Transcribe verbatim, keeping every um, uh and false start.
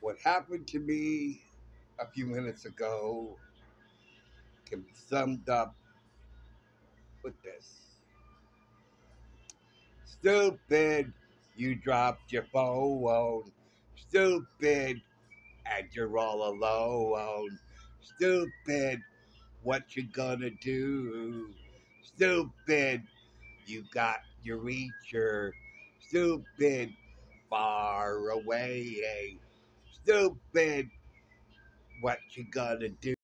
What happened to me a few minutes ago can be summed up with this. Stupid, you dropped your phone. Stupid, and you're all alone. Stupid, what you gonna do? Stupid, you got your reacher. Stupid, far away. Stupid, what you gonna do?